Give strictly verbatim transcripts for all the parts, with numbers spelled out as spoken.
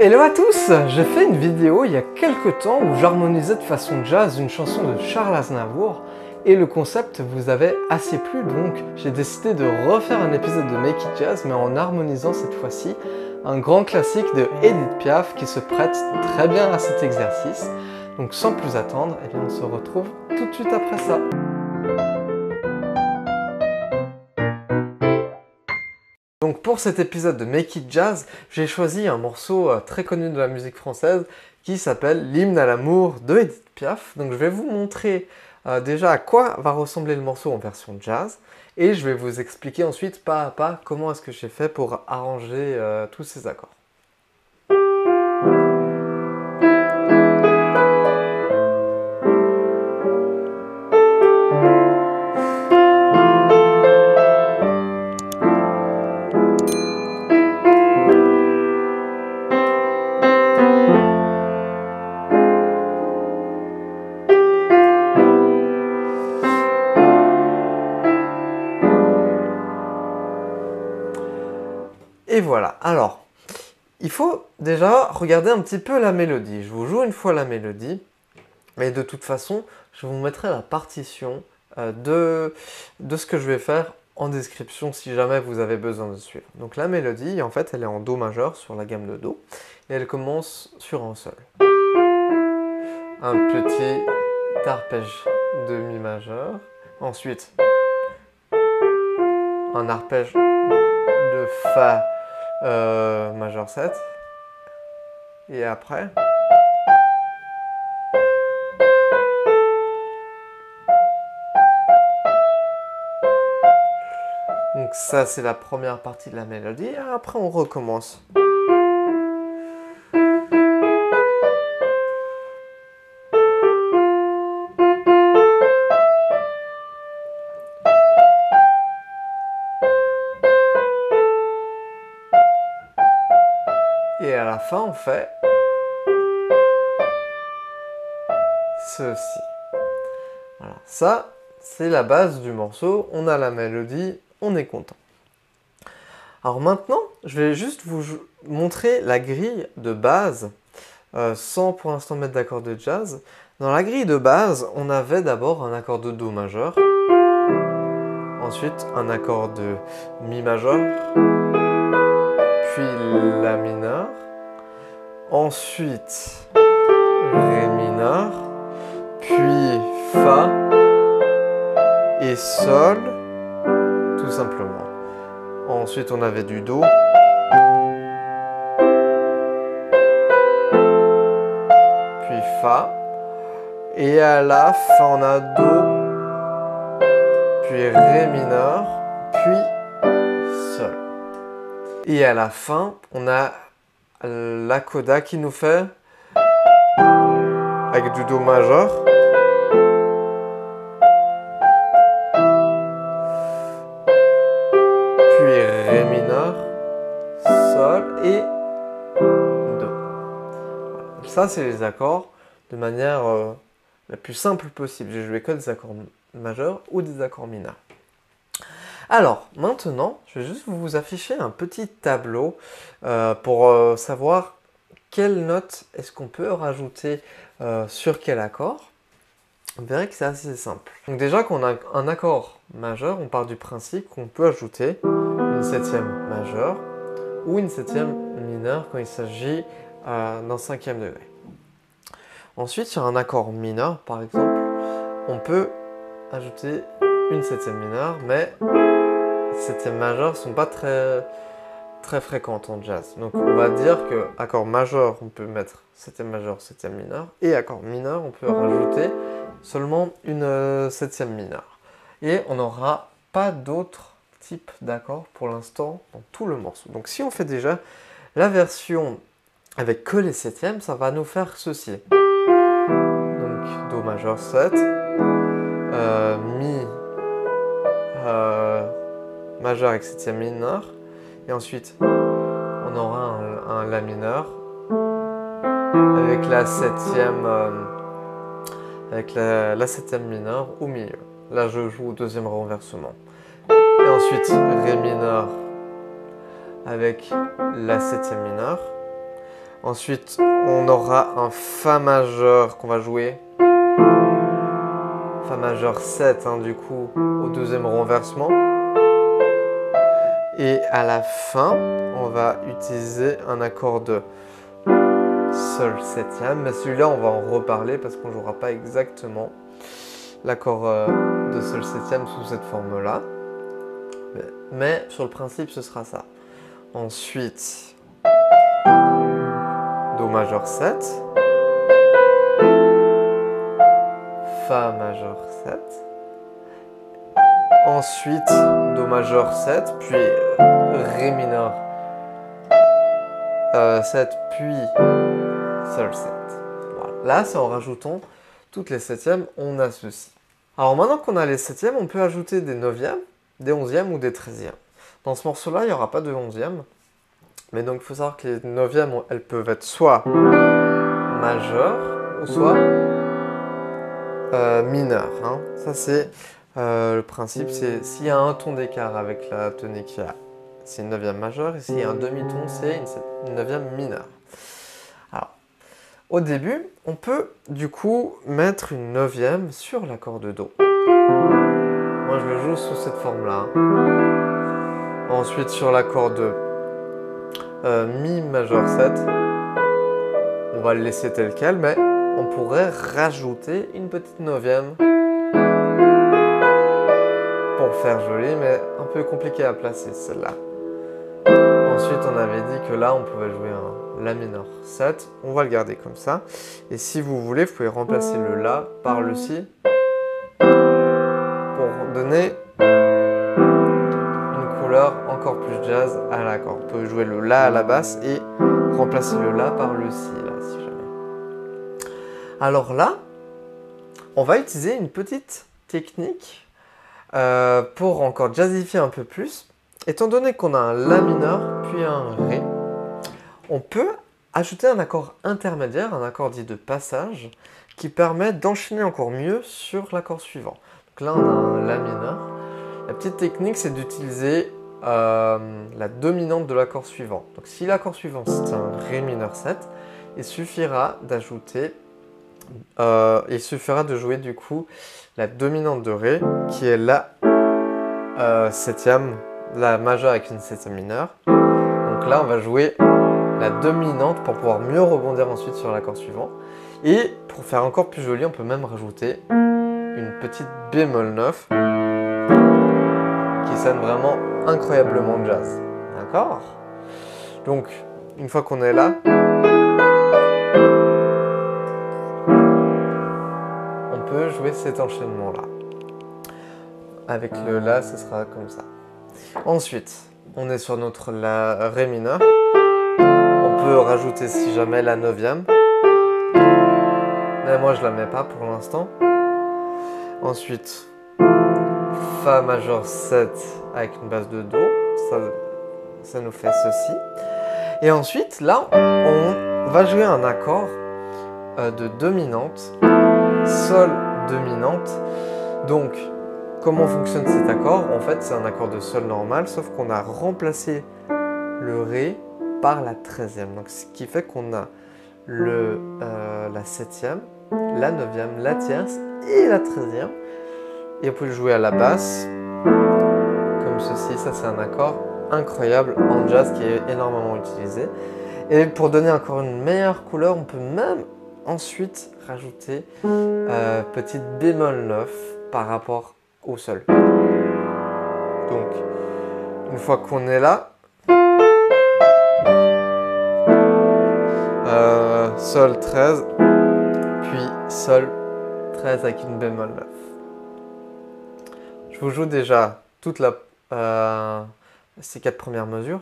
Hello à tous! J'ai fait une vidéo il y a quelques temps où j'harmonisais de façon jazz une chanson de Charles Aznavour et le concept vous avait assez plu, donc j'ai décidé de refaire un épisode de Make It Jazz mais en harmonisant cette fois-ci un grand classique de Edith Piaf qui se prête très bien à cet exercice. Donc sans plus attendre, eh bien on se retrouve tout de suite après ça. Donc pour cet épisode de Make It Jazz, j'ai choisi un morceau très connu de la musique française qui s'appelle L'hymne à l'amour de Edith Piaf. Donc je vais vous montrer euh, déjà à quoi va ressembler le morceau en version jazz et je vais vous expliquer ensuite pas à pas comment est-ce que j'ai fait pour arranger euh, tous ces accords. Et voilà, alors, il faut déjà regarder un petit peu la mélodie. Je vous joue une fois la mélodie, mais de toute façon, je vous mettrai la partition euh, de, de ce que je vais faire en description si jamais vous avez besoin de suivre. Donc la mélodie, en fait, elle est en Do majeur sur la gamme de Do, et elle commence sur un Sol. Un petit arpège de Mi majeur, ensuite un arpège de Fa Euh, majeur sept, et après donc ça c'est la première partie de la mélodie, et après on recommence. Et à la fin, on fait ceci. Voilà, ça, c'est la base du morceau. On a la mélodie, on est content. Alors maintenant, je vais juste vous montrer la grille de base, euh, sans pour l'instant mettre d'accord de jazz. Dans la grille de base, on avait d'abord un accord de Do majeur, ensuite un accord de Mi majeur, puis La mineur, ensuite Ré mineur, puis Fa et Sol, tout simplement. Ensuite on avait du Do, puis Fa, et à la fin on a Do, puis Ré mineur, puis Sol. Et à la fin, on a la coda qui nous fait avec du Do majeur, puis Ré mineur, Sol et Do. Voilà. Ça, c'est les accords de manière euh, la plus simple possible. J'ai joué que des accords majeurs ou des accords mineurs. Alors, maintenant, je vais juste vous afficher un petit tableau euh, pour euh, savoir quelle note est-ce qu'on peut rajouter euh, sur quel accord. Vous verrez que c'est assez simple. Donc déjà, quand on a un accord majeur, on part du principe qu'on peut ajouter une septième majeure ou une septième mineure quand il s'agit euh, d'un cinquième degré. Ensuite, sur un accord mineur, par exemple, on peut ajouter une septième mineure, mais septième majeures ne sont pas très, très fréquentes en jazz. Donc on va dire que accord majeur, on peut mettre septième majeur, septième mineur, et accord mineur, on peut rajouter seulement une euh, septième mineure. Et on n'aura pas d'autres types d'accords pour l'instant dans tout le morceau. Donc si on fait déjà la version avec que les septièmes, ça va nous faire ceci. Donc Do majeur sept, euh, Mi euh, majeur avec septième mineur, et ensuite on aura un, un La mineur avec la septième euh, avec la, la septième mineure au milieu. Là je joue au deuxième renversement. Et ensuite Ré mineur avec la septième mineure. Ensuite, on aura un Fa majeur qu'on va jouer. Fa majeur sept, hein, du coup, au deuxième renversement. Et à la fin, on va utiliser un accord de Sol septième. Mais celui-là, on va en reparler parce qu'on ne jouera pas exactement l'accord euh, de Sol septième sous cette forme-là. Mais, mais sur le principe, ce sera ça. Ensuite, Do majeur sept. Fa majeur sept. Ensuite, Do majeur sept, puis Ré mineur euh, sept, puis Sol sept. Voilà. Là, c'est en rajoutant toutes les septièmes, on a ceci. Alors maintenant qu'on a les septièmes, on peut ajouter des neuvièmes, des onzièmes ou des treizièmes. Dans ce morceau-là, il n'y aura pas de onzième. Mais donc, il faut savoir que les neuvièmes, elles peuvent être soit majeures ou soit euh, mineures. Hein. Ça, c'est euh, le principe. C'est s'il y a un ton d'écart avec la tonique, c'est une neuvième majeure. Et s'il y a un demi-ton, c'est une neuvième mineure. Alors, au début, on peut du coup mettre une neuvième sur l'accord de Do. Moi, je le joue sous cette forme-là. Ensuite, sur l'accord de euh, Mi majeur sept, on va le laisser tel quel, mais on pourrait rajouter une petite neuvième pour faire joli, mais un peu compliqué à placer celle-là. Ensuite, on avait dit que là, on pouvait jouer un La mineur sept. On va le garder comme ça. Et si vous voulez, vous pouvez remplacer le La par le Si pour donner une couleur encore plus jazz à l'accord. On peut jouer le La à la basse et remplacer le La par le Si, là, si jamais. Alors là, on va utiliser une petite technique euh, pour encore jazzifier un peu plus. Étant donné qu'on a un La mineur puis un Ré, on peut ajouter un accord intermédiaire, un accord dit de passage, qui permet d'enchaîner encore mieux sur l'accord suivant. Donc là, on a un La mineur. La petite technique, c'est d'utiliser euh, la dominante de l'accord suivant. Donc si l'accord suivant, c'est un Ré mineur sept, il suffira d'ajouter, euh, il suffira de jouer du coup la dominante de Ré, qui est la euh, septième, la majeure avec une septième mineure. Donc là, on va jouer la dominante pour pouvoir mieux rebondir ensuite sur l'accord suivant. Et pour faire encore plus joli, on peut même rajouter une petite bémol neuf qui sonne vraiment incroyablement jazz. D'accord? Donc, une fois qu'on est là, on peut jouer cet enchaînement-là. Avec le La, ce sera comme ça. Ensuite, on est sur notre La Ré mineur. On peut rajouter si jamais la neuvième. Mais moi je la mets pas pour l'instant. Ensuite, Fa majeur sept avec une base de Do. Ça, ça nous fait ceci. Et ensuite, là, on va jouer un accord euh, de dominante. Sol dominante. Donc, comment fonctionne cet accord? En fait, c'est un accord de Sol normal, sauf qu'on a remplacé le Ré par la treizième. Donc, ce qui fait qu'on a le, euh, la septième, la neuvième, la tierce et la treizième. Et on peut le jouer à la basse, comme ceci. Ça, c'est un accord incroyable en jazz qui est énormément utilisé. Et pour donner encore une meilleure couleur, on peut même ensuite rajouter euh, petite bémol neuf par rapport au Sol. Donc, une fois qu'on est là, Euh, Sol treize, puis Sol treize avec une bémol neuf. Je vous joue déjà toutes la, euh, ces quatre premières mesures.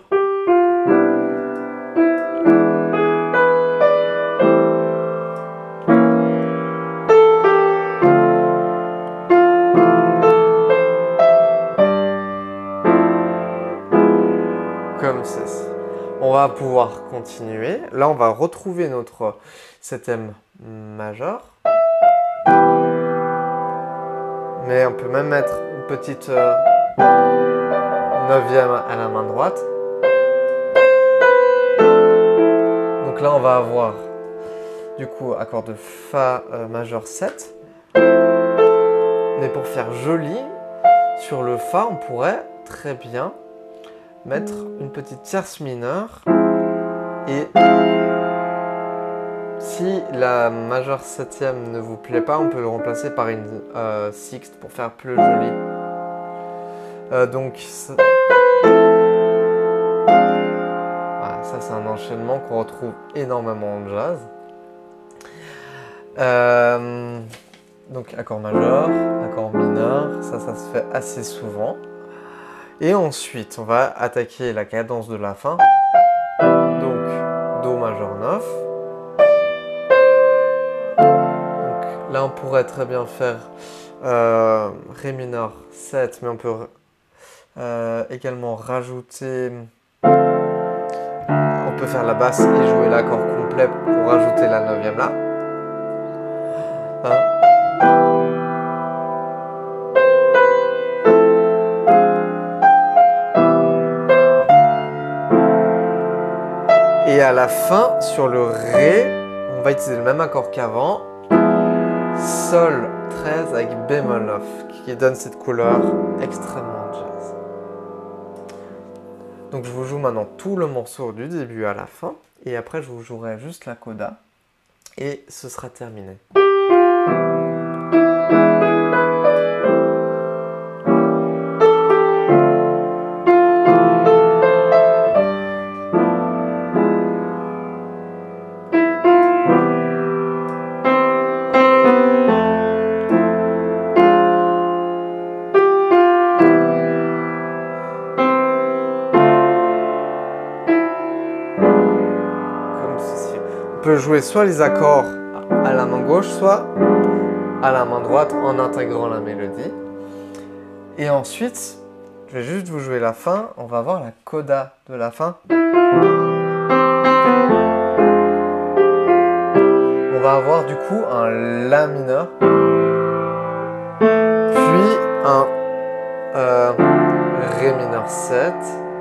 Comme ceci. On va pouvoir continuer. Là, on va retrouver notre septième majeur. Mais on peut même mettre une petite euh, neuvième à la main droite. Donc Donc là, on va avoir du coup accord de Fa euh, majeur sept. Mais pour faire joli, sur le Fa, on pourrait très bien mettre une petite tierce mineure. Et si la majeure septième ne vous plaît pas, on peut le remplacer par une euh, sixte pour faire plus joli. Euh, donc, ça, voilà, ça c'est un enchaînement qu'on retrouve énormément en jazz. Euh, donc accord majeur, accord mineur, ça, ça se fait assez souvent. Et ensuite, on va attaquer la cadence de la fin. Donc, Do majeur neuf. Donc là, on pourrait très bien faire euh, Ré mineur sept, mais on peut euh, également rajouter... On peut faire la basse et jouer l'accord complet pour rajouter la neuvième là. Hein? Et à la fin, sur le Ré, on va utiliser le même accord qu'avant. Sol treize avec bémol neuf, qui donne cette couleur extrêmement jazz. Donc je vous joue maintenant tout le morceau du début à la fin. Et après, je vous jouerai juste la coda. Et ce sera terminé. On peut jouer soit les accords à la main gauche, soit à la main droite en intégrant la mélodie. Et ensuite, je vais juste vous jouer la fin. On va voir la coda de la fin. On va avoir du coup un La mineur, puis un euh, Ré mineur sept,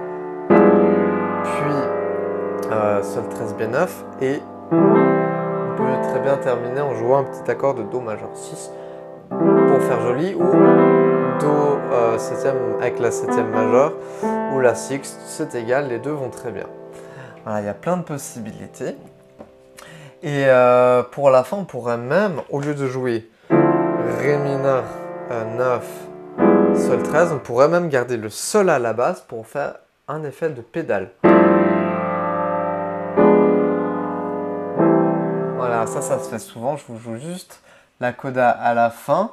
puis euh, Sol treize B neuf et on peut très bien terminer en jouant un petit accord de Do majeur six pour faire joli, ou Do euh, septième avec la septième majeure ou la sixte, c'est égal, les deux vont très bien. Voilà, il y a plein de possibilités. Et euh, pour la fin, on pourrait même, au lieu de jouer Ré mineur euh, neuf, Sol treize, on pourrait même garder le Sol à la basse pour faire un effet de pédale. Voilà, ça, ça se fait souvent. Je vous joue juste la coda à la fin.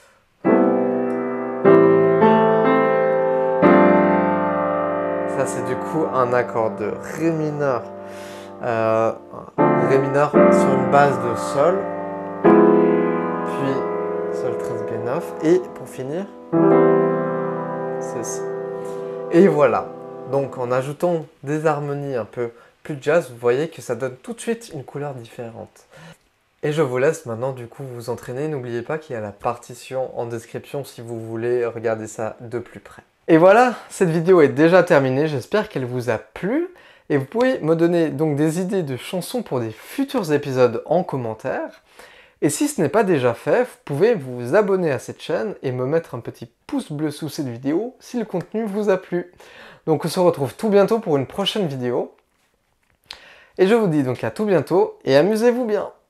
Ça, c'est du coup un accord de Ré mineur, euh, Ré mineur sur une base de Sol, puis Sol treize B neuf, et pour finir, ceci. Et voilà. Donc, en ajoutant des harmonies un peu plus jazz, vous voyez que ça donne tout de suite une couleur différente. Et je vous laisse maintenant du coup vous entraîner. N'oubliez pas qu'il y a la partition en description si vous voulez regarder ça de plus près. Et voilà, cette vidéo est déjà terminée. J'espère qu'elle vous a plu. Et vous pouvez me donner donc des idées de chansons pour des futurs épisodes en commentaire. Et si ce n'est pas déjà fait, vous pouvez vous abonner à cette chaîne et me mettre un petit pouce bleu sous cette vidéo si le contenu vous a plu. Donc on se retrouve tout bientôt pour une prochaine vidéo. Et je vous dis donc à tout bientôt et amusez-vous bien!